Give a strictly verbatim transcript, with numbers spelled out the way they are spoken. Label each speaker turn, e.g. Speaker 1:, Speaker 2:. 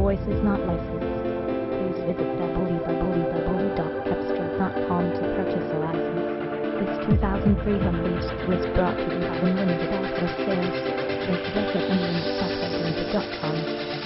Speaker 1: voice is not licensed. Please visit w w w dot cepstral dot com to purchase a license. This two thousand three Humvee was brought to you by Unlimited Auto Sales. Visit us at unlimited auto limited dot com.